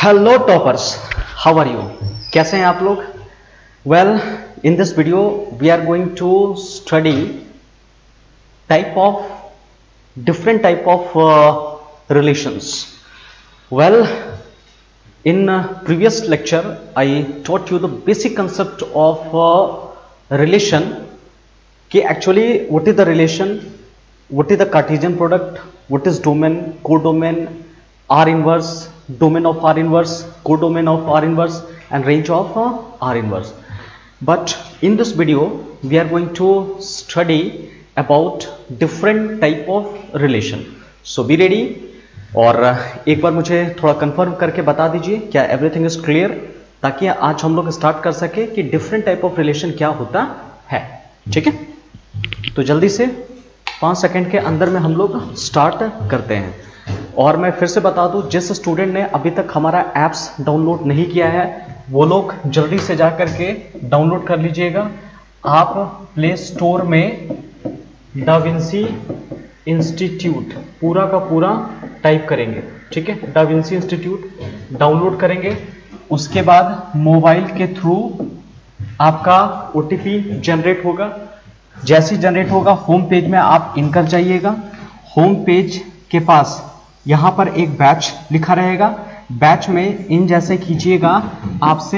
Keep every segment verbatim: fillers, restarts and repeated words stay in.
Hello toppers, how are you? कैसे हैं आप लोग? Well, in this video we are going to study type of different type of relations. Well, in uh, previous lecture I taught you the basic concept of uh, relation. कि actually what is the relation, what is the Cartesian product, what is domain, codomain, R inverse, domain of R inverse, codomain of R inverse and range of uh, R inverse. But in this video we are going to study about different type of relation. So be ready. और एक बार मुझे थोड़ा confirm करके बता दीजिए क्या everything is clear, ताकि आज हम लोग स्टार्ट कर सके कि डिफरेंट टाइप ऑफ रिलेशन क्या होता है. ठीक है, तो जल्दी से पाँच सेकंड के अंदर में हम लोग स्टार्ट करते हैं. और मैं फिर से बता दूं, जिस स्टूडेंट ने अभी तक हमारा एप्स डाउनलोड नहीं किया है वो लोग जल्दी से जा करके डाउनलोड कर लीजिएगा. आप प्ले स्टोर में डाविंसी इंस्टीट्यूट पूरा का पूरा टाइप करेंगे. ठीक है, डाविंसी इंस्टीट्यूट डाउनलोड करेंगे. उसके बाद मोबाइल के थ्रू आपका ओटीपी जनरेट होगा. जैसे जनरेट होगा होम पेज में आप इन कर जाइएगा. होम पेज के पास यहां पर एक बैच लिखा रहेगा. बैच में इन जैसे कीजिएगा, आपसे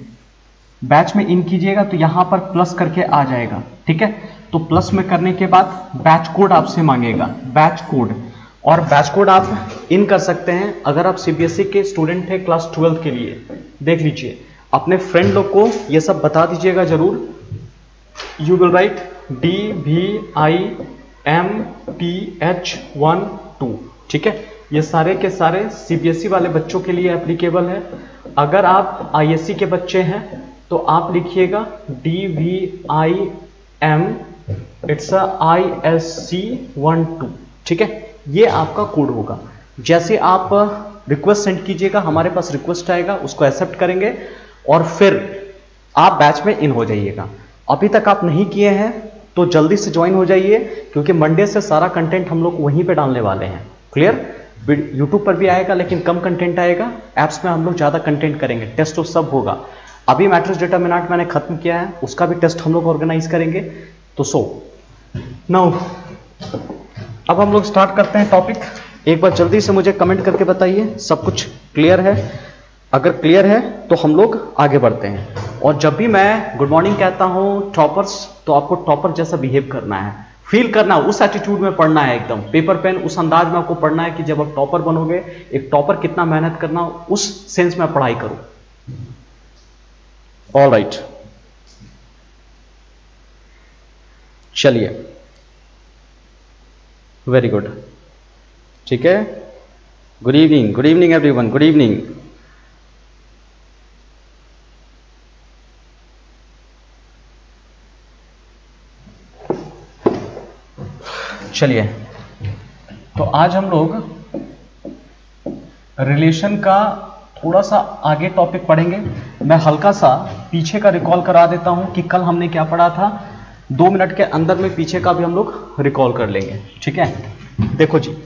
बैच में इन कीजिएगा तो यहां पर प्लस करके आ जाएगा. ठीक है, तो प्लस में करने के बाद बैच कोड आपसे मांगेगा, बैच कोड. और बैच कोड आप इन कर सकते हैं अगर आप सीबीएसई के स्टूडेंट हैं क्लास ट्वेल्थ के लिए. देख लीजिए, अपने फ्रेंड लोग को ये सब बता दीजिएगा जरूर. You will write D V I M T H one two. ठीक है, ये सारे के सारे सीबीएसई वाले बच्चों के लिए एप्लीकेबल है. अगर आप आईएससी के बच्चे हैं तो आप लिखिएगा D V I M it's I S C one two. ठीक है, ये आपका कोड होगा. जैसे आप रिक्वेस्ट सेंड कीजिएगा, हमारे पास रिक्वेस्ट आएगा, उसको एक्सेप्ट करेंगे और फिर आप बैच में इन हो जाइएगा. अभी तक आप नहीं किए हैं तो जल्दी से ज्वाइन हो जाइए, क्योंकि मंडे से सारा कंटेंट हम लोग वहीं पे डालने वाले हैं. क्लियर? यूट्यूब पर भी आएगा लेकिन कम कंटेंट आएगा. एप्स में हम लोग ज्यादा कंटेंट करेंगे. टेस्ट तो सब होगा. अभी मैट्रिक्स डिटरमिनेंट मैंने खत्म किया है, उसका भी टेस्ट हम लोग ऑर्गेनाइज करेंगे. तो सो नाउ अब हम लोग स्टार्ट करते हैं टॉपिक. एक बार जल्दी से मुझे कमेंट करके बताइए सब कुछ क्लियर है. अगर क्लियर है तो हम लोग आगे बढ़ते हैं. और जब भी मैं गुड मॉर्निंग कहता हूं टॉपर्स, तो आपको टॉपर जैसा बिहेव करना है, फील करना, उस एटीट्यूड में पढ़ना है, एकदम पेपर पेन उस अंदाज में आपको पढ़ना है कि जब आप टॉपर बनोगे, एक टॉपर कितना मेहनत करना, उस सेंस में पढ़ाई करो. ऑल राइट, चलिए, वेरी गुड. ठीक है, good evening, good evening everyone, good evening. चलिए, तो आज हम लोग रिलेशन का थोड़ा सा आगे टॉपिक पढ़ेंगे. मैं हल्का सा पीछे का रिकॉल करा देता हूं कि कल हमने क्या पढ़ा था. दो मिनट के अंदर में पीछे का भी हम लोग रिकॉल कर लेंगे. ठीक है, देखो जी,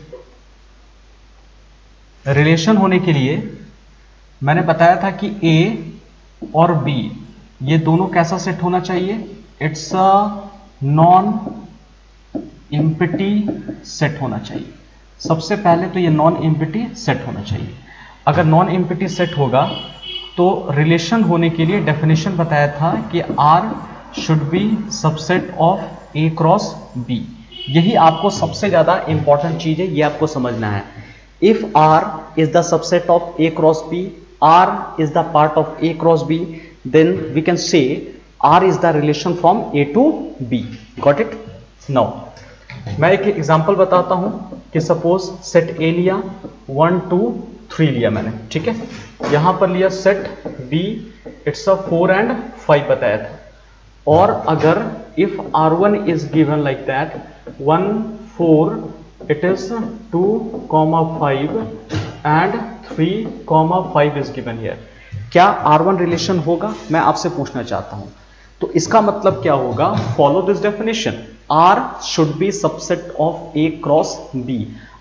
रिलेशन होने के लिए मैंने बताया था कि ए और बी ये दोनों कैसा सेट होना चाहिए. It's a non empty set होना चाहिए. सबसे पहले तो ये नॉन एम्प्टी सेट होना चाहिए. अगर नॉन एम्प्टी सेट होगा तो रिलेशन होने के लिए डेफिनेशन बताया था कि R should be subset of A cross B. यही आपको सबसे ज्यादा इंपॉर्टेंट चीज है, ये आपको समझना है. If R is the subset of A cross B, R is the part of A cross B, then we can say R is the relation from A to B. Got it? Now मैं एक example बताता हूं कि suppose set ए लिया, one two three लिया मैंने. ठीक है, यहां पर लिया set B, it's a four and five बताया था. और अगर if R one is given like that, one four, it is two comma five and three comma five is given here. क्या आर वन रिलेशन होगा, मैं आपसे पूछना चाहता हूं. तो इसका मतलब क्या होगा? Follow this definition, R should be subset of A cross B.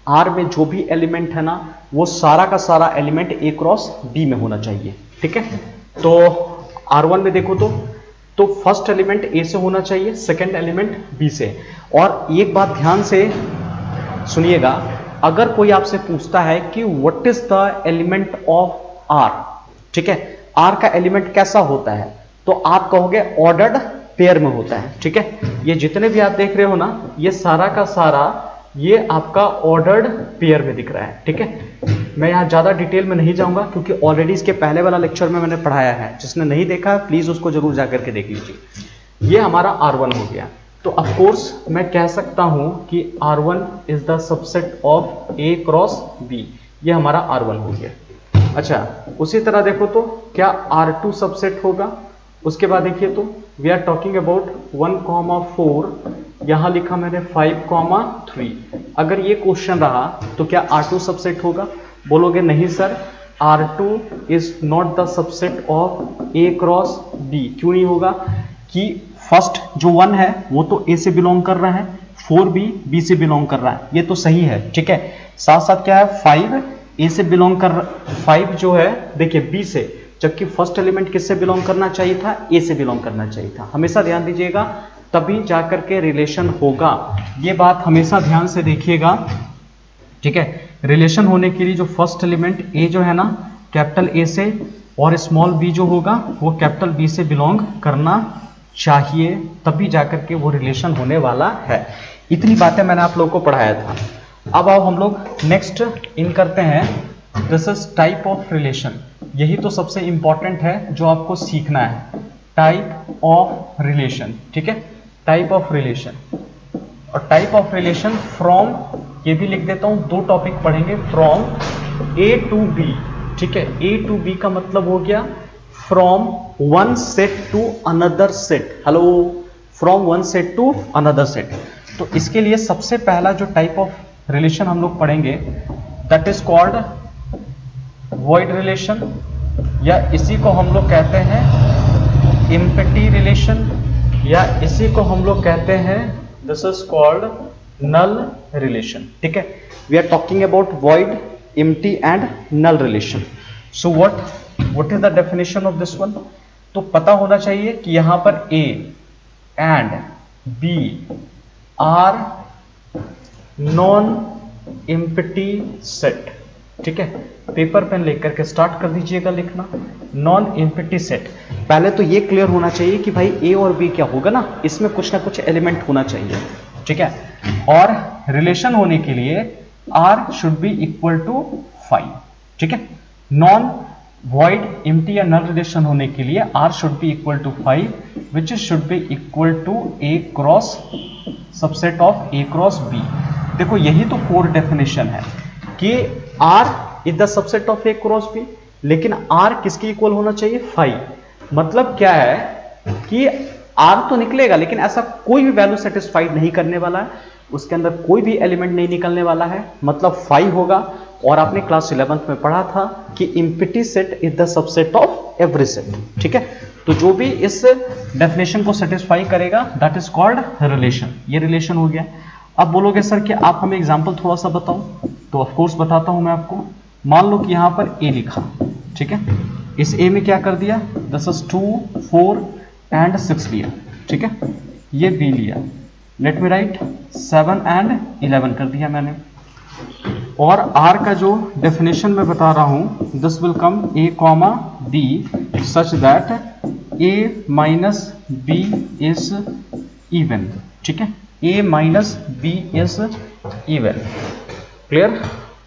R में जो भी एलिमेंट है ना वो सारा का सारा एलिमेंट ए क्रॉस बी में होना चाहिए, ठीक है। तो आर वन में देखो तो तो फर्स्ट एलिमेंट ए से होना चाहिए, सेकंड एलिमेंट बी से। और एक बात ध्यान से सुनिएगा, अगर कोई आपसे पूछता है कि what is the element of R, ठीक है, आर का एलिमेंट कैसा होता है, तो आप कहोगे ऑर्डर्ड पेयर में होता है, ठीक है। ये जितने भी आप देख रहे हो ना ये सारा का सारा ये आपका ऑर्डर्ड पेयर में दिख रहा है, ठीक है। मैं यहाँ ज्यादा डिटेल में नहीं जाऊंगा क्योंकि ऑलरेडी इसके पहले वाला लेक्चर में मैंने पढ़ाया है, जिसने नहीं देखा प्लीज उसको जरूर जाकर के देख लीजिए। ये हमारा आर वन हो गया। तो ऑफ कोर्स मैं कह सकता हूं कि R one is the subset of A cross B, ये हमारा आर वन हो गया। अच्छा, उसी तरह देखो तो क्या आर टू सबसेट होगा। उसके बाद देखिए तो we are talking about one comma four, यहां लिखा मैंने फाइव कॉमा थ्री। अगर ये क्वेश्चन रहा तो क्या आर टू सबसेट होगा, बोलोगे नहीं sir R two is not the subset of A cross B. क्यों नहीं होगा कि फर्स्ट जो वन है वो तो ए से बिलोंग कर रहा है, फोर भी बी से बिलोंग कर रहा है, ये तो सही है, ठीक है। साथ साथ क्या है फाइव ए से बिलोंग कर, फाइव जो है देखिए बी से, जबकि फर्स्ट एलिमेंट किससे बिलोंग करना चाहिए था, ए से बिलोंग करना चाहिए था। हमेशा ध्यान दीजिएगा, तभी जाकर के रिलेशन होगा, ये बात हमेशा ध्यान से देखिएगा, ठीक है। रिलेशन होने के लिए जो फर्स्ट एलिमेंट ए जो है ना कैपिटल ए से और स्मॉल बी जो होगा वो कैपिटल बी से बिलोंग करना चाहिए, तभी जाकर के वो रिलेशन होने वाला है। इतनी बातें मैंने आप लोगों को पढ़ाया था। अब आओ हम लोग नेक्स्ट इन करते हैं, this is type of relation. यही तो सबसे इंपॉर्टेंट है जो आपको सीखना है, टाइप ऑफ रिलेशन, ठीक है। टाइप ऑफ रिलेशन और टाइप ऑफ रिलेशन फ्रॉम, ये भी लिख देता हूं, दो टॉपिक पढ़ेंगे, फ्रॉम ए टू बी, ठीक है। ए टू बी का मतलब हो गया from one set to another set. Hello, from one set to another set. तो इसके लिए सबसे पहला जो टाइप ऑफ रिलेशन हम लोग पढ़ेंगे that is called void relation, या इसी को हम लोग कहते हैं एम्प्टी रिलेशन, या इसी को हम लोग कहते हैं this is called null relation, ठीक है। We are talking about void, empty and null relation. So what what is the definition of this one. तो पता होना चाहिए कि यहां पर A and B are non empty set, ठीक है। पेपर पेन लेकर के स्टार्ट कर दीजिएगा लिखना, नॉन एम्प्टी सेट। पहले तो ये क्लियर होना चाहिए कि भाई ए और बी क्या होगा ना, इसमें कुछ ना कुछ एलिमेंट होना चाहिए, ठीक है। और रिलेशन होने के लिए R should be equal to five, ठीक है। नॉन वॉइड एम्प्टी या नल रिलेशन होने के लिए R should be equal to five, which should be equal to A cross subset of A cross B. देखो यही तो कोर डेफिनेशन है कि R is the subset of A cross B, लेकिन आर किसकी इक्वल होना चाहिए, फाइव। मतलब क्या है कि आर तो निकलेगा लेकिन ऐसा कोई भी वैल्यू सेटिस्फाइड नहीं करने वाला है, उसके अंदर कोई भी एलिमेंट नहीं निकलने वाला है, मतलब फाइव होगा। और आपने क्लास इलेवेंथ में पढ़ा था कि empty set is the subset of every set, ठीक है। तो जो भी इस डेफिनेशन को सेटिस्फाई करेगा दैट इज कॉल्ड रिलेशन। ये रिलेशन हो गया। अब बोलोगे सर कि आप हमें एग्जांपल थोड़ा सा बताओ, तो ऑफ कोर्स बताता हूं मैं आपको। मान लो कि यहां पर ए लिखा, ठीक है। इस ए में क्या कर दिया, this is two four and six लिया, ठीक है। ये बी लिया, let me write seven and eleven कर दिया मैंने। और आर का जो डेफिनेशन मैं बता रहा हूं, this will come A comma B such that A minus B is even, ठीक है। A minus B is even, clear.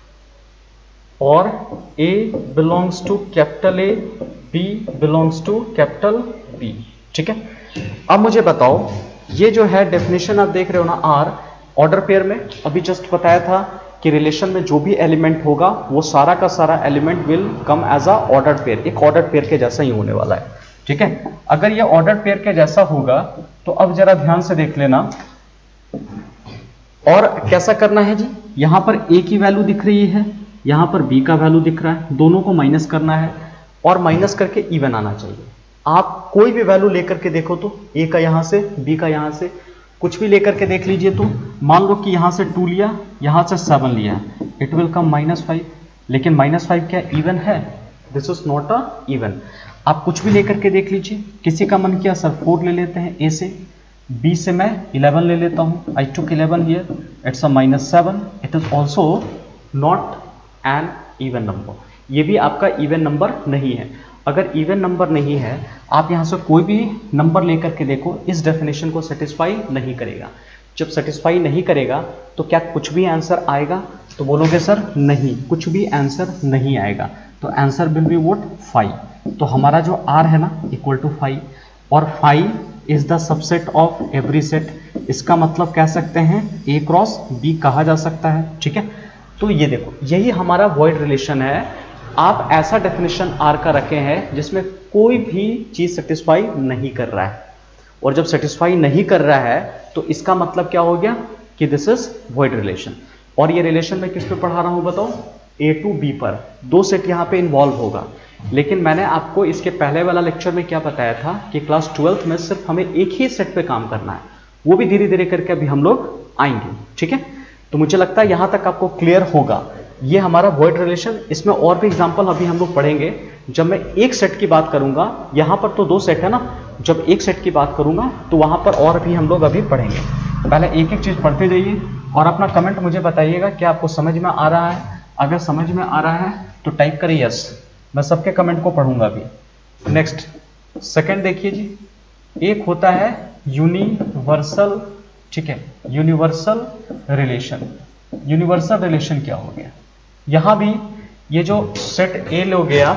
और A belongs to capital A, B belongs to capital B, ठीक है। अब मुझे बताओ, ये जो है डेफिनेशन आप देख रहे हो ना, आर ऑर्डर पेयर में अभी जस्ट बताया था कि रिलेशन में जो भी एलिमेंट होगा वो सारा का सारा element will come as a ordered pair, एक ऑर्डर्ड पेयर के जैसा ही होने वाला है, ठीक है। अगर ये ऑर्डर्ड पेयर के जैसा होगा तो अब जरा ध्यान से देख लेना। और कैसा करना है जी, यहां पर ए की वैल्यू दिख रही है, यहां पर बी का वैल्यू दिख रहा है, दोनों को माइनस करना है और माइनस करके इवन आना चाहिए। आप कोई भी वैल्यू लेकर के देखो तो, ए का यहां से, बी का यहां से, कुछ भी लेकर के देख लीजिए तो मान लो कि यहां से टू लिया, यहां से सेवन लिया, it will come minus five, लेकिन माइनस फाइव क्या इवन है? This is not a even. आप कुछ भी लेकर के देख लीजिए, किसी का मन किया सर फोर ले लेते हैं ए से, बी से मैं इलेवन ले लेता हूं, I took eleven here, it's a minus seven, it is also not an even number, ये भी आपका इवन नंबर नहीं है। अगर इवन नंबर नहीं है, आप यहां से कोई भी नंबर लेकर के देखो, इस डेफिनेशन को सेटिस्फाई नहीं करेगा। जब सेटिस्फाई नहीं करेगा तो क्या कुछ भी आंसर आएगा? तो बोलोगे सर नहीं, कुछ भी आंसर नहीं आएगा, तो answer will be what? Five. तो हमारा जो आर है ना इक्वल टू फाइव, और five is the subset of every set. इसका मतलब कह सकते हैं ए क्रॉस बी कहा जा सकता है, ठीक है। तो ये देखो, यही हमारा वॉइड रिलेशन है। आप ऐसा डेफिनेशन आर का रखे हैं जिसमें कोई भी चीज सेटिस्फाई नहीं कर रहा है, और जब सेटिस्फाई नहीं कर रहा है तो इसका मतलब क्या हो गया कि दिस इज वॉइड रिलेशन। और ये रिलेशन मैं किस पे पढ़ा रहा हूं बताओ? ए टू बी पर। दो सेट यहां पे इन्वॉल्व होगा, लेकिन मैंने आपको इसके पहले वाला लेक्चर में क्या बताया था कि क्लास ट्वेल्थ में सिर्फ हमें एक ही सेट पे काम करना है, वो भी धीरे धीरे करके अभी हम लोग आएंगे, ठीक है। तो मुझे लगता है यहां तक आपको क्लियर होगा। ये हमारा वॉइड रिलेशन, इसमें और भी एग्जांपल अभी हम लोग पढ़ेंगे। जब मैं एक सेट की बात करूंगा, यहां पर तो दो सेट है ना, जब एक सेट की बात करूंगा तो वहां पर और भी हम लोग अभी पढ़ेंगे। पहले एक एक चीज पढ़ते जाइए और अपना कमेंट मुझे बताइएगा कि आपको समझ में आ रहा है। अगर समझ में आ रहा है तो टाइप करिए यस, मैं सबके कमेंट को पढ़ूंगा अभी। नेक्स्ट सेकंड देखिए जी, एक होता है यूनिवर्सल, ठीक है, यूनिवर्सल रिलेशन। यूनिवर्सल रिलेशन क्या हो गया? यहां भी ये जो सेट ए लो गया,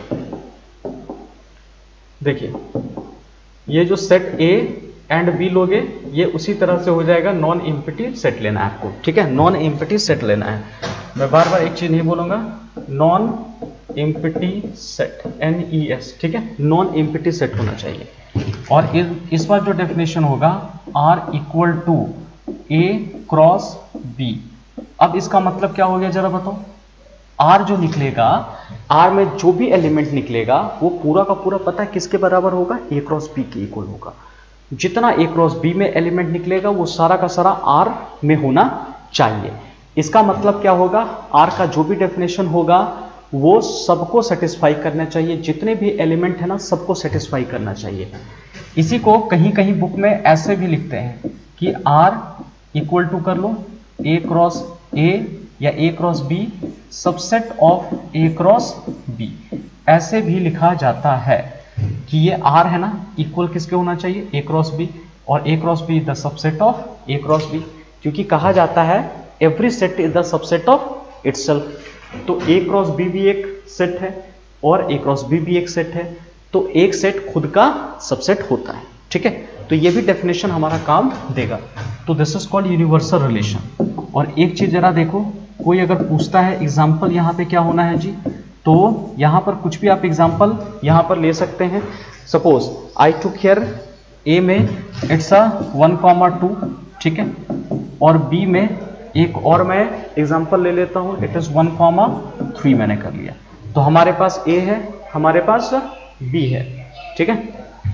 देखिए ये जो सेट ए एंड बी लोगे, ये उसी तरह से हो जाएगा। नॉन एम्प्टी सेट लेना है आपको, ठीक है, नॉन एम्प्टी सेट लेना है। मैं बार बार एक चीज नहीं बोलूंगा, non empty set, N E S, ठीक है, नॉन एम्प्टी सेट होना चाहिए। और इस, इस बार जो डेफिनेशन होगा R equal to A cross B. अब इसका मतलब क्या हो गया जरा बताओ? आर जो निकलेगा, आर में जो भी एलिमेंट निकलेगा वो पूरा का पूरा पता है किसके बराबर होगा? ए क्रॉस बी के इक्वल होगा। जितना ए क्रॉस बी में एलिमेंट निकलेगा वो सारा का सारा आर में होना चाहिए। इसका मतलब क्या होगा? आर का जो भी डेफिनेशन होगा वो सबको सेटिस्फाई करना चाहिए, जितने भी एलिमेंट है ना सबको सेटिस्फाई करना चाहिए। इसी को कहीं कहीं बुक में ऐसे भी लिखते हैं कि आर इक्वल टू कर लो ए क्रॉस ए या A cross B subset of A cross B, ऐसे भी लिखा जाता है कि ये आर है ना इक्वल किसके होना चाहिए? ए क्रॉस बी, और A cross B is the subset of A cross B, क्योंकि कहा जाता है every set is the subset of itself. तो ए क्रॉस बी भी एक सेट है और ए क्रॉस बी भी एक सेट है, तो एक सेट खुद का सबसेट होता है, ठीक है। तो ये भी डेफिनेशन हमारा काम देगा। तो this is called universal relation. और एक चीज जरा देखो, कोई अगर पूछता है एग्जाम्पल यहाँ पे क्या होना है जी, तो यहां पर कुछ भी आप एग्जाम्पल यहां पर ले सकते हैं। Suppose I took here A में it's a one comma two, ठीक है, और बी में एक और मैं एग्जाम्पल ले लेता हूं, it is one comma three मैंने कर लिया। तो हमारे पास ए है, हमारे पास बी है, ठीक है,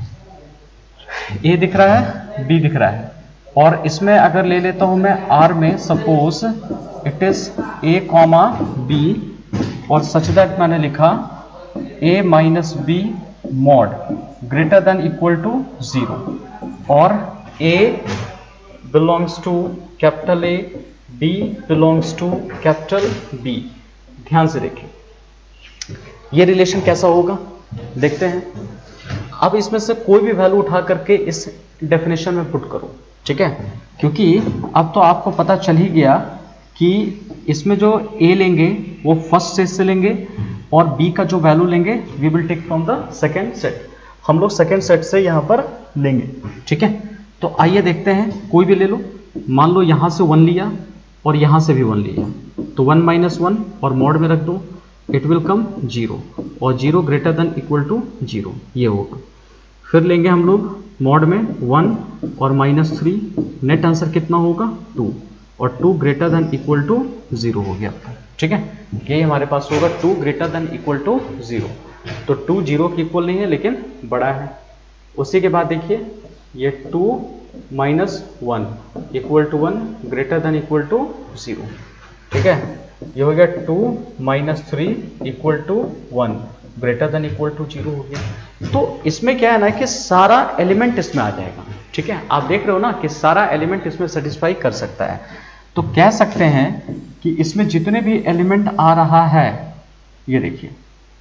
ए दिख रहा है, बी दिख रहा है। और इसमें अगर ले लेता हूं मैं आर में, suppose it is A comma B, और सच दैट मैंने लिखा a minus B mod greater than equal to zero, और a belongs to capital A, B belongs to capital B। ध्यान से देखिए ये रिलेशन कैसा होगा, देखते हैं। अब इसमें से कोई भी वैल्यू उठा करके इस डेफिनेशन में पुट करो, ठीक है, क्योंकि अब तो आपको पता चल ही गया कि इसमें जो A लेंगे वो फर्स्ट सेट से लेंगे, और B का जो वैल्यू लेंगे we will take from the second set. हम लोग सेकेंड सेट से यहां पर लेंगे, ठीक है। तो आइए देखते हैं, कोई भी ले लो, मान लो यहां से वन लिया और यहां से भी वन लिया, तो वन माइनस वन और मोड में रख दो, इट विल कम जीरो, और zero greater than equal to zero, ये होगा। फिर लेंगे हम लोग मोड में वन और माइनस थ्री, नेट आंसर कितना होगा? टू, और two greater than equal to zero हो गया, ठीक है। ये हमारे पास होगा two greater than equal to zero. तो टू जीरो के इक्वल नहीं है लेकिन बड़ा है। उसी के बाद देखिए ये two minus one equal to one greater than equal to zero, ठीक है। ये हो गया two minus three equal to one, greater than equal to zero हो गया। तो इसमें क्या है ना कि सारा एलिमेंट इसमें आ जाएगा, ठीक है। आप देख रहे हो ना कि सारा एलिमेंट इसमें सेटिस्फाई कर सकता है। तो कह सकते हैं कि इसमें जितने भी एलिमेंट आ रहा है, ये देखिए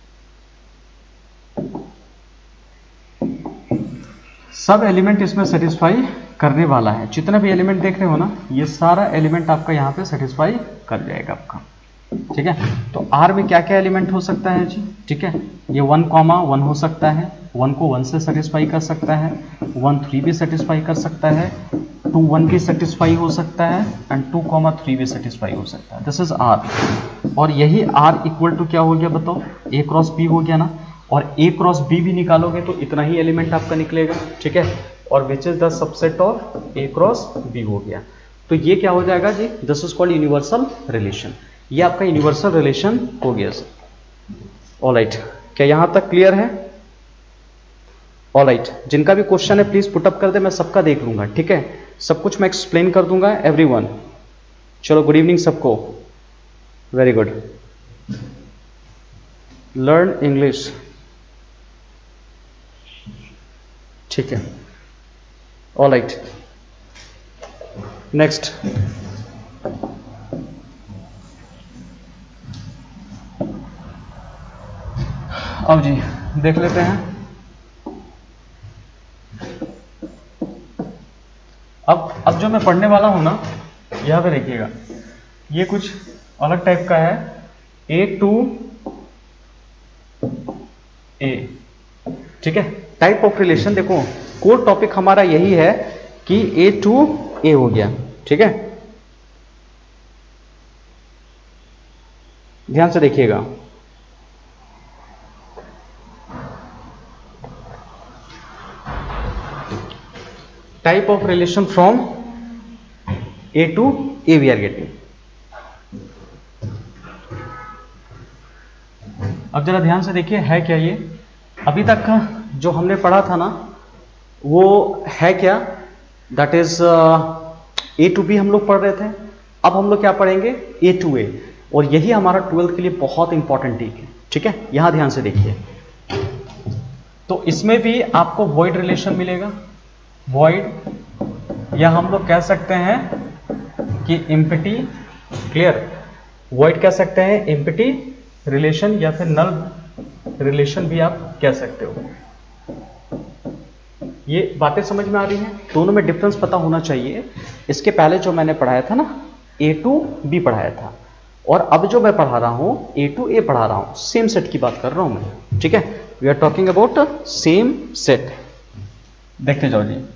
सब एलिमेंट इसमें सेटिस्फाई करने वाला है। जितना भी एलिमेंट देख रहे हो ना, ये सारा एलिमेंट आपका यहाँ पे सेटिस्फाई कर जाएगा आपका, ठीक है। तो R में क्या क्या एलिमेंट हो सकता है जी, ठीक है। ये वन कॉमा वन हो सकता है, वन को वन से सेटिस्फाई कर सकता है, वन थ्री भी सेटिस्फाई कर सकता है, टू वन भी सेटिस्फाई हो सकता है, एंड टू कॉमा थ्री भी सेटिस्फाई हो सकता है। This is R। और यही R इक्वल टू क्या हो गया बताओ, A क्रॉस B हो गया ना। और A क्रॉस B भी निकालोगे तो इतना ही एलिमेंट आपका निकलेगा, ठीक है। और which is the subset of A cross B हो गया। तो ये क्या हो जाएगा जी, this is called universal relation. ये आपका यूनिवर्सल रिलेशन हो गया सर। ऑलराइट, क्या यहां तक क्लियर है? ऑलराइट, जिनका भी क्वेश्चन है प्लीज पुटअप कर दे, मैं सबका देख लूंगा, ठीक है। सब कुछ मैं एक्सप्लेन कर दूंगा एवरीवन। चलो गुड इवनिंग सबको, वेरी गुड। लर्न इंग्लिश, ठीक है। ऑलराइट, नेक्स्ट अब जी देख लेते हैं। अब अब जो मैं पढ़ने वाला हूं ना, यहां पे देखिएगा, ये कुछ अलग टाइप का है। ए टू ए, ठीक है। टाइप ऑफ रिलेशन देखो, कोर टॉपिक हमारा यही है कि ए टू ए हो गया, ठीक है। ध्यान से देखिएगा, type of relation from A to A we are getting. अब जरा ध्यान से देखिए, है क्या ये? अभी तक जो हमने पढ़ा था ना, वो है क्या, that is A to B हम लोग पढ़ रहे थे। अब हम लोग क्या पढ़ेंगे, ए टू ए। और यही हमारा ट्वेल्थ के लिए बहुत इंपॉर्टेंट है, ठीक है। यहां ध्यान से देखिए, तो इसमें भी आपको वॉइड रिलेशन मिलेगा। वॉइड, या हम लोग कह सकते हैं कि एम्प्टी, क्लियर। वॉइड कह सकते हैं एम्प्टी रिलेशन, या फिर नल रिलेशन भी आप कह सकते हो। ये बातें समझ में आ रही हैं? दोनों में डिफरेंस पता होना चाहिए। इसके पहले जो मैंने पढ़ाया था ना, ए टू बी पढ़ाया था, और अब जो मैं पढ़ा रहा हूं ए टू ए पढ़ा रहा हूं, सेम सेट की बात कर रहा हूं मैं, ठीक है। We are talking about same set. देखते जाओ जी।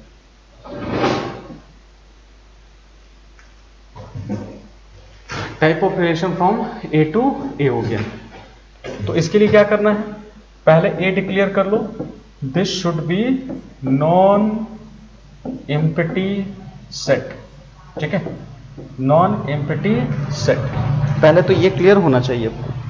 Type of relation from A to A हो गया। तो इसके लिए क्या करना है, पहले ए डिक्लेयर कर लो, this should be non empty set, ठीक है। नॉन एम्प्टी सेट, पहले तो ये क्लियर होना चाहिए।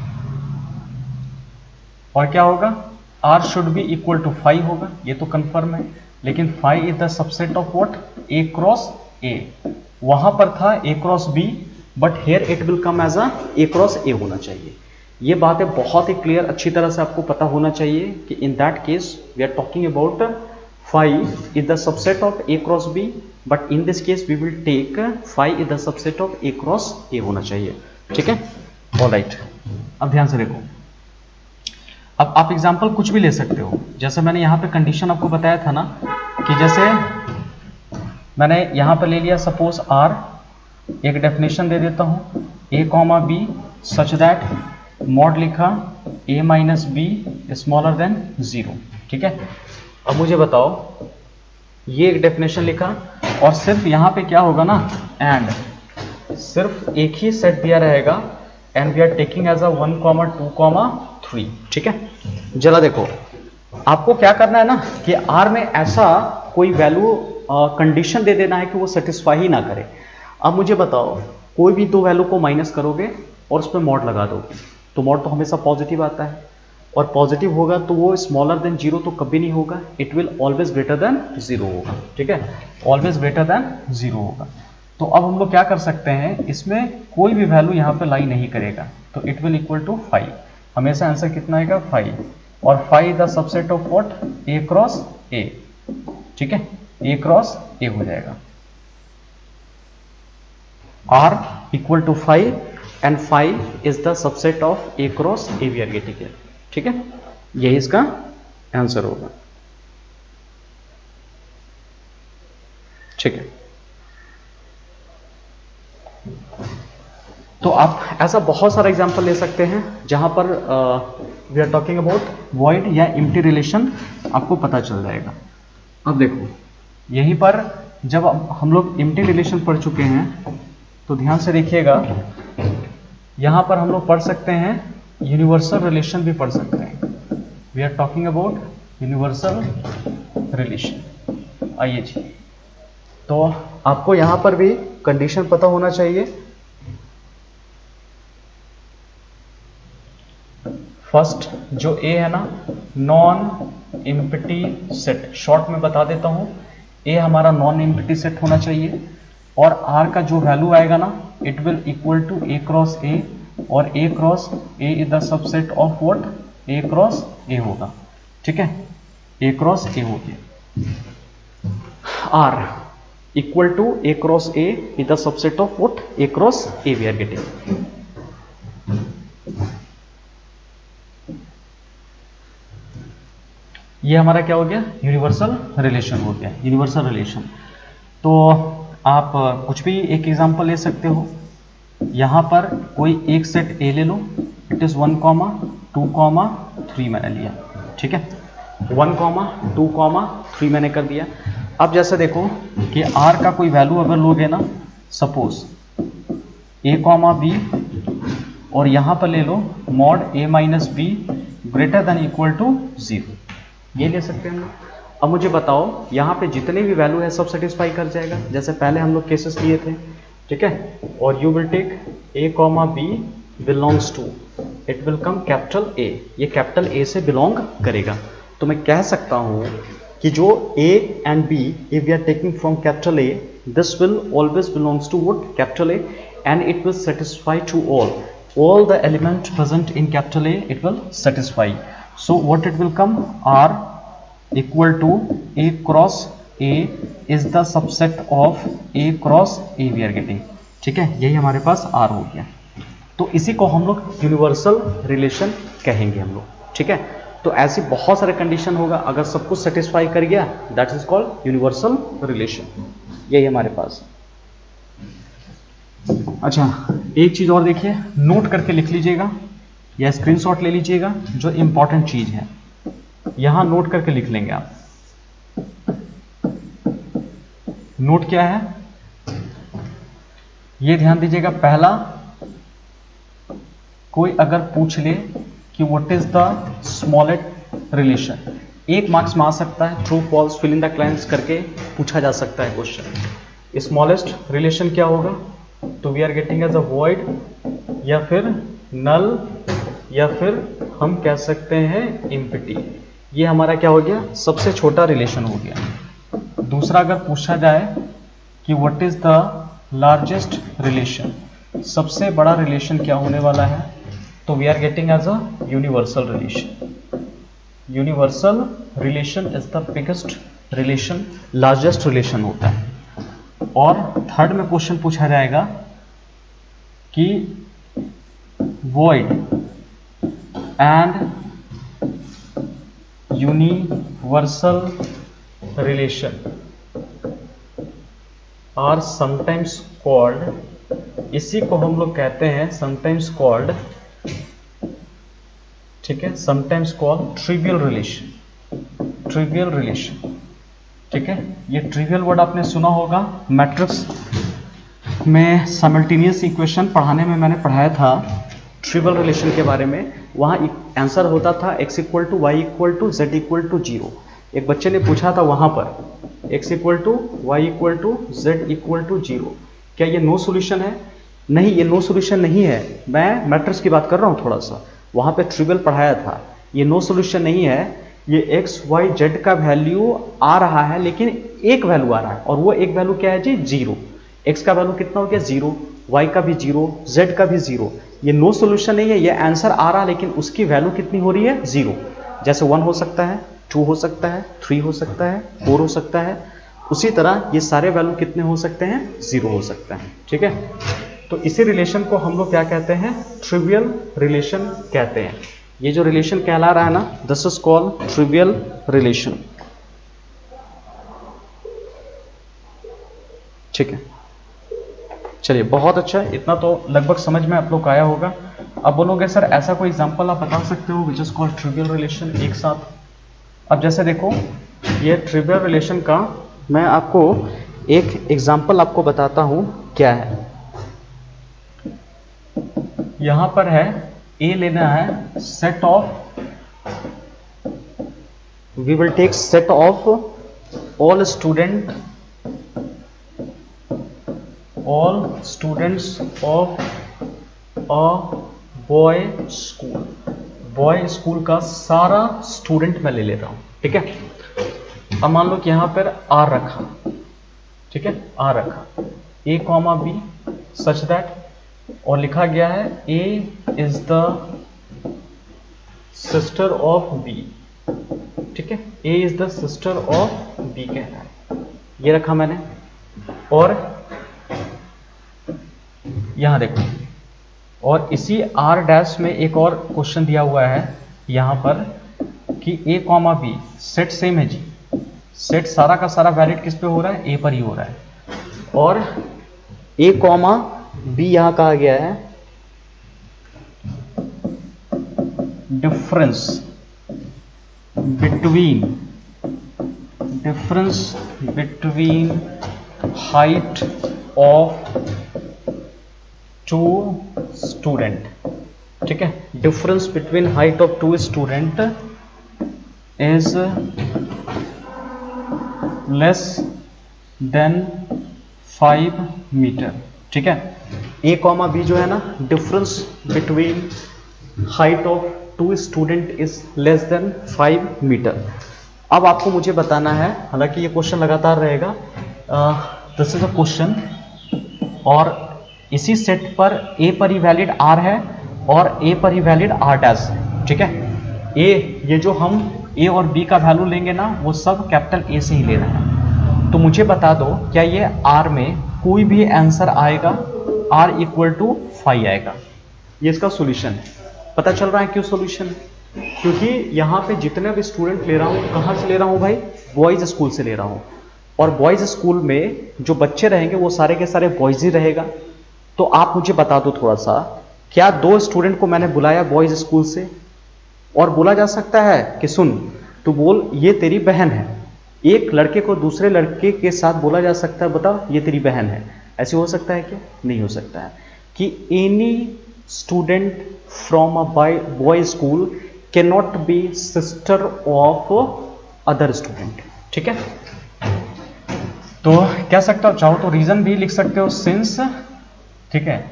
और क्या होगा, R should be equal to five होगा, ये तो कंफर्म है। लेकिन five is the subset of what, A cross A. वहां पर था A cross B, but here it will come as a A cross A होना चाहिए। ये बात है बहुत ही क्लियर, अच्छी तरह से आपको पता होना चाहिए कि in that case we are talking about five is the subset of A cross B, but in this case we will take five is the subset of A cross A होना चाहिए, ठीक है। ऑलराइट, अब ध्यान से देखो। अब आप एग्जाम्पल कुछ भी ले सकते हो। जैसे मैंने यहाँ पे कंडीशन आपको बताया था ना, कि जैसे मैंने यहाँ पे ले लिया सपोज आर, एक डेफिनेशन दे देता हूँ, A comma B such that mod लिखा A minus B smaller than zero, ठीक है। अब मुझे बताओ, ये एक डेफिनेशन लिखा, और सिर्फ यहाँ पे क्या होगा ना, एंड सिर्फ एक ही सेट दिया रहेगा, and we are taking as a one comma two comma three, ठीक है। जरा देखो, आपको क्या करना है ना कि आर में ऐसा कोई वैल्यू कंडीशन दे देना है कि वो सेटिस्फाई ही ना करे। अब मुझे बताओ, कोई भी दो वैल्यू को माइनस करोगे और उस पर मॉड लगा दोगे, तो मॉड तो हमेशा पॉजिटिव आता है, और पॉजिटिव होगा तो वो स्मॉलर देन जीरो तो कभी नहीं होगा, it will always greater than zero होगा, ठीक है। ऑलवेज ग्रेटर देन जीरो होगा। तो अब हम लोग क्या कर सकते हैं, इसमें कोई भी वैल्यू यहाँ पे लाई नहीं करेगा, तो it will equal to five. हमेशा आंसर कितना आएगा, फाइव। और five the subset of what, A cross A. ठीक है, ए क्रॉस ए हो जाएगा। R equal to five and five is the subset of A cross A we are getting here. ठीक है, यही इसका आंसर होगा। ठीक है, तो आप ऐसा बहुत सारा एग्जांपल ले सकते हैं जहां पर we are talking about void या एम्प्टी रिलेशन आपको पता चल जाएगा। अब देखो यहीं पर जब हम लोग एम्प्टी रिलेशन पढ़ चुके हैं तो ध्यान से देखिएगा, यहां पर हम लोग पढ़ सकते हैं यूनिवर्सल रिलेशन भी पढ़ सकते हैं। We are talking about universal relation. आइए जी, तो आपको यहां पर भी कंडीशन पता होना चाहिए। फर्स्ट जो ए है ना, नॉन एम्प्टी सेट, शॉर्ट में बता देता हूं, ए हमारा नॉन एम्प्टी सेट होना चाहिए और आर का जो वैल्यू आएगा ना, it will equal to A cross A, और A cross A is the subset of what, A cross A होगा। ठीक है, ए क्रॉस ए हो गया। R equal to A cross A is the subset of what, A cross A we are getting. ये हमारा क्या हो गया, यूनिवर्सल रिलेशन हो गया, यूनिवर्सल रिलेशन। तो आप कुछ भी एक एग्जांपल ले सकते हो। यहां पर कोई एक सेट ए ले लो, it is one comma two comma three मैंने लिया। ठीक है, one comma two comma three मैंने कर दिया। अब जैसे देखो कि आर का कोई वैल्यू अगर लोगे ना, सपोज ए कॉमा बी, और यहां पर ले लो mod A minus B greater than equal to zero, ये ले सकते हैं हम लोग। अब मुझे बताओ, यहाँ पे जितने भी वैल्यू है सब सेटिस्फाई कर जाएगा जैसे पहले हम लोग केसेस लिए थे। ठीक है, और you will take A comma B belongs to, it will come capital A, ये कैपिटल ए से बिलोंग करेगा। तो मैं कह सकता हूँ कि जो A and B, if we are taking from capital A, this will always belongs to what, capital A, and it will satisfy to all all the element present in capital A, it will satisfy. So what it will come, R equal to A cross A is the subset of A cross A we are getting. ठीक है, यही हमारे पास R हो गया। तो इसी को हम लोग यूनिवर्सल रिलेशन कहेंगे हम लोग। ठीक है, तो ऐसी बहुत सारे कंडीशन होगा, अगर सब कुछ सेटिस्फाई कर गया that is called universal relation. यही हमारे पास। अच्छा, एक चीज और देखिए, नोट करके लिख लीजिएगा या स्क्रीनशॉट ले लीजिएगा, जो इंपॉर्टेंट चीज है यहां नोट करके लिख लेंगे आप। नोट क्या है ये ध्यान दीजिएगा। पहला, कोई अगर पूछ ले कि what is the smallest relation, एक मार्क्स में आ सकता है, true false fill in the blanks करके पूछा जा सकता है क्वेश्चन। स्मॉलेस्ट रिलेशन क्या होगा, तो we are getting as a void, या फिर नल, या फिर हम कह सकते हैं एम्प्टी। ये हमारा क्या हो गया, सबसे छोटा रिलेशन हो गया। दूसरा, अगर पूछा जाए कि what is the largest relation, सबसे बड़ा रिलेशन क्या होने वाला है, तो we are getting as a universal relation. Universal relation is the biggest relation, largest relation होता है। और थर्ड में क्वेश्चन पूछा जाएगा कि void and universal relation are sometimes called, इसी को हम लोग कहते हैं sometimes called, ठीक है, sometimes called trivial relation, trivial relation। ठीक है, ये ट्रिवियल वर्ड आपने सुना होगा, मैट्रिक्स में साइमल्टेनियस इक्वेशन पढ़ाने में मैंने पढ़ाया था ट्रिवियल रिलेशन के बारे में। वहाँ आंसर होता था x equal to Y equal to Z equal to zero. एक बच्चे ने पूछा था वहाँ पर x equal to Y equal to Z equal to zero, क्या ये नो सोल्यूशन है? नहीं, ये नो सोल्यूशन नहीं है, मैं मैट्रिक्स की बात कर रहा हूँ थोड़ा सा। वहाँ पे ट्रिवियल पढ़ाया था, ये नो सोल्यूशन नहीं है, ये एक्स वाई जेड का वैल्यू आ रहा है लेकिन एक वैल्यू आ रहा है, और वो एक वैल्यू क्या है जी, जीरो। x का वैल्यू कितना हो गया जीरो, y का भी जीरो, z का भी जीरो। ये नो सोल्यूशन नहीं है, ये आंसर आ रहा लेकिन उसकी वैल्यू कितनी हो रही है, जीरो। जैसे वन हो सकता है, टू हो सकता है, थ्री हो सकता है, फोर हो सकता है, उसी तरह ये सारे वैल्यू कितने हो सकते हैं, जीरो हो सकता है। ठीक है, तो इसी रिलेशन को हम लोग क्या कहते हैं, ट्रिवियल रिलेशन कहते हैं। ये जो रिलेशन कहला रहा है ना, this is called trivial relation. ठीक है, चलिए बहुत अच्छा, इतना तो लगभग समझ में आप लोग आया होगा। अब बोलोगे सर ऐसा कोई एग्जांपल आप बता सकते हो which is called trivial relation एक साथ। अब जैसे देखो, ये ट्रिवियल रिलेशन का मैं आपको एक एग्जांपल आपको बताता हूं क्या है। यहां पर है ए लेना है set of, we will take set of all student all students of a boy school, boy school का सारा स्टूडेंट मैं ले ले रहा हूं। ठीक है, अब मान लो कि यहां पर R रखा, ठीक है, R रखा A comma B such that, और लिखा गया है A is the sister of B। ठीक है, A is the sister of B कह रहा है, ये रखा मैंने। और यहां देखो, और इसी R डैश में एक और क्वेश्चन दिया हुआ है यहां पर कि A comma B set same है जी, सेट सारा का सारा वैलिड किस पे हो रहा है, A पर ही हो रहा है। और A कॉमा B यहां कहा गया है difference between, difference between height of two student. ठीक है, difference between height of two student is less than five metre. ठीक है, ए कॉमा बी जो है ना, difference between height of two student is less than five metre. अब आपको मुझे बताना है, हालांकि ये क्वेश्चन लगातार रहेगा, दिस इज अ क्वेश्चन, और इसी सेट पर A पर ही वैलिड R है और A पर ही वैलिड R डैश है। ठीक है, A ये जो हम A और B का वैल्यू लेंगे ना, वो सब कैपिटल A से ही ले रहे हैं। तो मुझे बता दो क्या ये R में कोई भी आंसर आएगा, R इक्वल टू फाइव आएगा। ये इसका सॉल्यूशन है। पता चल रहा है क्यों सॉल्यूशन है? क्योंकि यहाँ पे जितने भी स्टूडेंट ले रहा हूँ, कहाँ से ले रहा हूँ भाई, बॉयज स्कूल से ले रहा हूँ। और बॉयज स्कूल में जो बच्चे रहेंगे वो सारे के सारे बॉयज ही रहेगा। तो आप मुझे बता दो थोड़ा सा, क्या दो स्टूडेंट को मैंने बुलाया बॉयज स्कूल से, और बोला जा सकता है कि सुन तू बोल ये तेरी बहन है। एक लड़के को दूसरे लड़के के साथ बोला जा सकता है बता ये तेरी बहन है, ऐसे हो सकता है क्या? नहीं हो सकता है। कि any student from a boy school can not be sister of other student. ठीक है, तो कह सकते हो, चाहो तो रीजन भी लिख सकते हो, सिंस, ठीक है,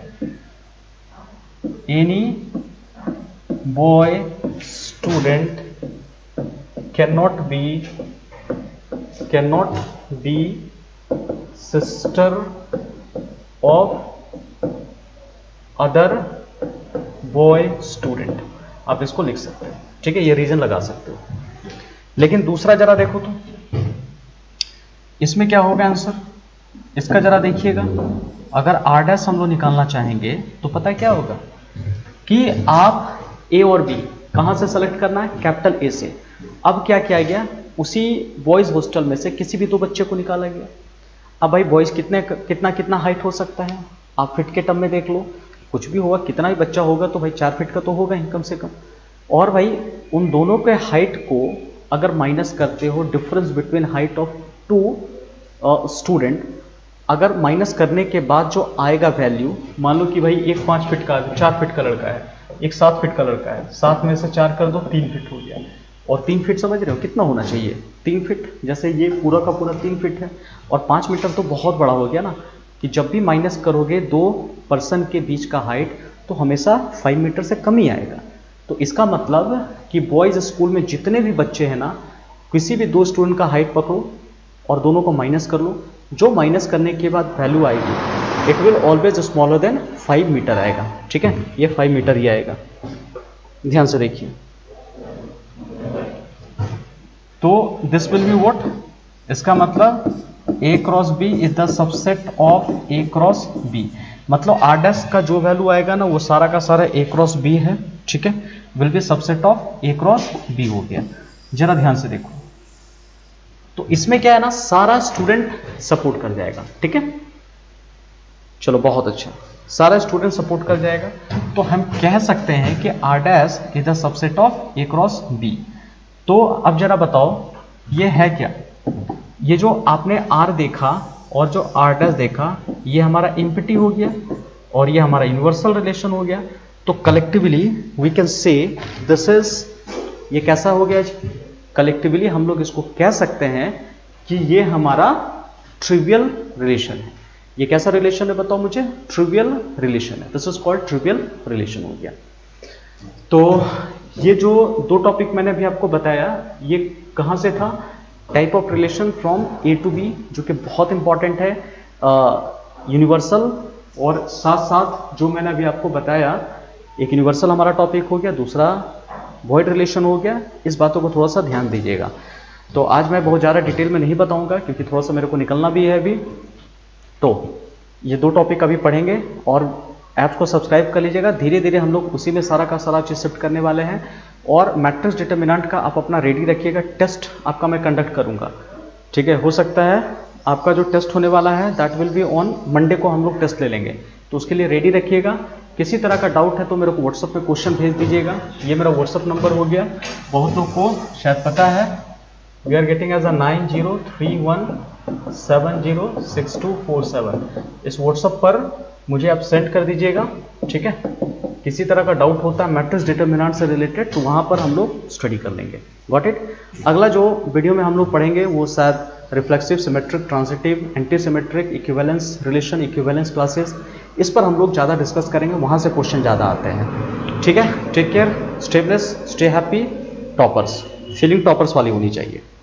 any boy student can not be can not be sister of other boy student, आप इसको लिख सकते हैं। ठीक है, ये रीजन लगा सकते हो। लेकिन दूसरा जरा देखो तो इसमें क्या होगा आंसर, इसका जरा देखिएगा। अगर आर डैश हम लोग निकालना चाहेंगे तो पता क्या होगा कि आप ए और बी कहां से सेलेक्ट करना है, कैपिटल ए से। अब क्या किया गया, उसी बॉयज हॉस्टल में से किसी भी दो बच्चे को निकाला गया। अब भाई बॉयज कितने कितना कितना हाइट हो सकता है, आप फिट के टर्म में देख लो, कुछ भी होगा, कितना भी बच्चा होगा तो भाई चार फिट का तो होगा ही कम से कम। और भाई उन दोनों के हाइट को अगर माइनस करते हो, difference between height of two student, अगर माइनस करने के बाद जो आएगा वैल्यू, मान लो कि भाई एक पाँच फिट का, चार फिट का लड़का है, एक सात फिट का लड़का है, सात में से चार कर दो, तीन फिट हो गया। और तीन फिट समझ रहे हो कितना होना चाहिए, तीन फिट, जैसे ये पूरा का पूरा तीन फिट है, और पाँच मीटर तो बहुत बड़ा हो गया ना, कि जब भी माइनस करोगे दो पर्सन के बीच का हाइट तो हमेशा फाइव मीटर से कम ही आएगा। तो इसका मतलब कि बॉयज स्कूल में जितने भी बच्चे हैं ना, किसी भी दो स्टूडेंट का हाइट पकड़ो और दोनों को माइनस कर लो, जो माइनस करने के बाद वैल्यू आएगी it will always smaller than five metre आएगा। ठीक है, ये फाइव मीटर ही आएगा, ध्यान से देखिए। तो दिस विल बी व्हाट, इसका मतलब A cross B is the subset of A cross B, मतलब आर डैश का जो वैल्यू आएगा ना वो सारा का सारा ए क्रॉस बी है। ठीक है, will be subset of A cross B हो गया। जरा ध्यान से देखो, तो इसमें क्या है ना, सारा स्टूडेंट सपोर्ट कर जाएगा। ठीक है, चलो बहुत अच्छा, सारा स्टूडेंट सपोर्ट कर जाएगा। तो हम कह सकते हैं कि R dash is the subset of A cross B. तो अब जरा बताओ ये है क्या, ये जो आपने आर देखा और जो आर डैश देखा ये हमारा इम्पिटी हो गया और ये हमारा यूनिवर्सल रिलेशन हो गया। तो collectively we can say this is, ये कैसा हो गया जी, कलेक्टिवली हम लोग इसको कह सकते हैं कि ये हमारा ट्रिवियल रिलेशन है। ये कैसा रिलेशन है बताओ मुझे, ट्रिवियल रिलेशन है, this is called trivial relation हो गया। तो ये जो दो टॉपिक मैंने अभी आपको बताया ये कहां से था, type of relation from A to B, जो कि बहुत इंपॉर्टेंट है, यूनिवर्सल, और साथ साथ जो मैंने अभी आपको बताया एक यूनिवर्सल हमारा टॉपिक हो गया, दूसरा वॉइड रिलेशन हो गया। इस बातों को थोड़ा सा ध्यान दीजिएगा। तो आज मैं बहुत ज़्यादा डिटेल में नहीं बताऊंगा क्योंकि थोड़ा सा मेरे को निकलना भी है अभी। तो ये दो टॉपिक अभी पढ़ेंगे और ऐप्स को सब्सक्राइब कर लीजिएगा। धीरे धीरे हम लोग उसी में सारा का सारा चीज शिफ्ट करने वाले हैं। और मैट्रिक्स डिटर्मिनेंट का आप अपना रेडी रखिएगा, टेस्ट आपका मैं कंडक्ट करूंगा। ठीक है, हो सकता है आपका जो टेस्ट होने वाला है that will be on Monday को हम लोग टेस्ट ले लेंगे, तो उसके लिए रेडी रखिएगा। किसी तरह का डाउट है तो मेरे को व्हाट्सएप पे क्वेश्चन भेज दीजिएगा। ये मेरा व्हाट्सएप नंबर हो गया, बहुत लोग को शायद पता है, we are getting as a nine zero three one seven zero six two four seven. इस व्हाट्सएप पर मुझे आप सेंड कर दीजिएगा। ठीक है, किसी तरह का डाउट होता है मैट्रिक्स डिटर्मिनेंट से रिलेटेड तो वहां पर हम लोग स्टडी कर लेंगे। Got it. अगला जो वीडियो में हम लोग पढ़ेंगे वो शायद reflexive, symmetric, transitive, anti symmetric, equivalence relation, equivalence classes, इस पर हम लोग ज़्यादा डिस्कस करेंगे, वहाँ से क्वेश्चन ज़्यादा आते हैं। ठीक है, take care, stay blessed, stay happy. Toppers, feeling toppers वाली होनी चाहिए।